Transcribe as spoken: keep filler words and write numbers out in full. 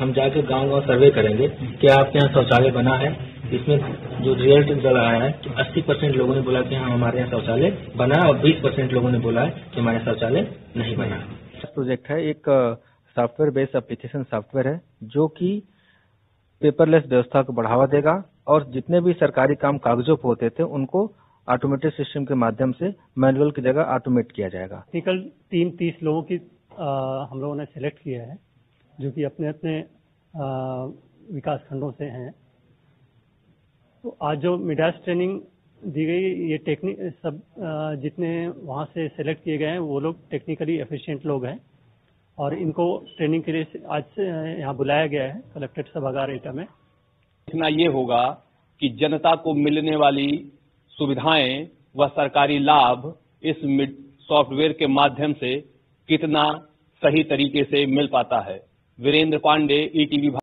हम जाके गांव गांव सर्वे करेंगे कि आपके यहाँ शौचालय बना है। इसमें जो रिजल्ट निकल आया है कि अस्सी परसेंट लोगों ने बोला कि हाँ हमारे यहाँ शौचालय बना है और बीस परसेंट लोगों ने बोला है कि हमारे यहाँ शौचालय नहीं बना। प्रोजेक्ट है एक सॉफ्टवेयर बेस्ड एप्लीकेशन सॉफ्टवेयर है जो कि पेपरलेस व्यवस्था को बढ़ावा देगा और जितने भी सरकारी काम कागजों पर होते थे उनको ऑटोमेटेड सिस्टम के माध्यम से मैनुअल की जगह ऑटोमेट किया जाएगा। टेक्निकल टीम तीस लोगों की आ, हम लोगों ने सिलेक्ट किया है जो कि अपने अपने विकास खंडों से हैं। तो आज जो मिडास ट्रेनिंग दी गई, ये टेक्निक सब आ, जितने वहाँ से सिलेक्ट किए गए हैं वो लोग टेक्निकली एफिशिएंट लोग हैं और इनको ट्रेनिंग के लिए आज से यहाँ बुलाया गया है कलेक्ट्रेट सभागार एटा में। देखना ये होगा कि जनता को मिलने वाली सुविधाएं व सरकारी लाभ इस सॉफ्टवेयर के माध्यम से कितना सही तरीके से मिल पाता है। Virendra Pandey, E T we.